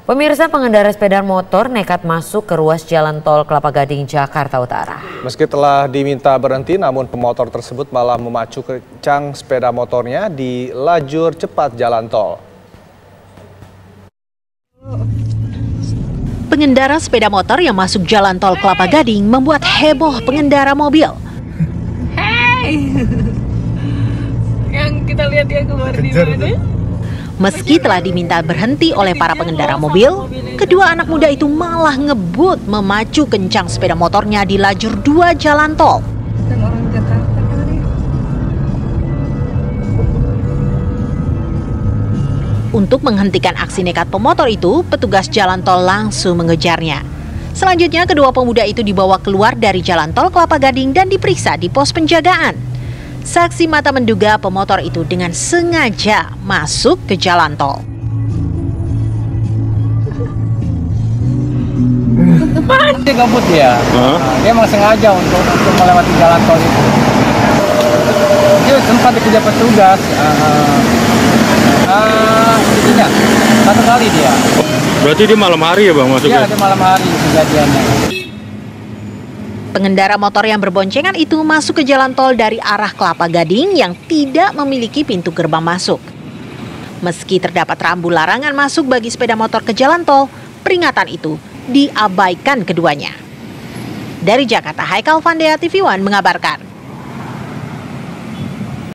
Pemirsa, pengendara sepeda motor nekat masuk ke ruas jalan tol Kelapa Gading, Jakarta Utara. Meski telah diminta berhenti, namun pemotor tersebut malah memacu kencang sepeda motornya di lajur cepat jalan tol. Pengendara sepeda motor yang masuk jalan tol Kelapa Gading membuat heboh pengendara mobil. Hey, yang kita lihat dia keluar di mana? Meski telah diminta berhenti oleh para pengendara mobil, kedua anak muda itu malah ngebut memacu kencang sepeda motornya di lajur 2 jalan tol. Untuk menghentikan aksi nekat pemotor itu, petugas jalan tol langsung mengejarnya. Selanjutnya, kedua pemuda itu dibawa keluar dari jalan tol Kelapa Gading dan diperiksa di pos penjagaan. Saksi mata menduga pemotor itu dengan sengaja masuk ke jalan tol. Dia gabut ya, dia memang sengaja untuk melewati jalan tol itu. Dia sempat dikejar petugas, intinya satu kali dia. Berarti dia malam hari ya bang masuknya? Iya, dia malam hari kejadiannya. Pengendara motor yang berboncengan itu masuk ke jalan tol dari arah Kelapa Gading yang tidak memiliki pintu gerbang masuk. Meski terdapat rambu larangan masuk bagi sepeda motor ke jalan tol, peringatan itu diabaikan keduanya. Dari Jakarta, Haikal Vandea, TV One mengabarkan.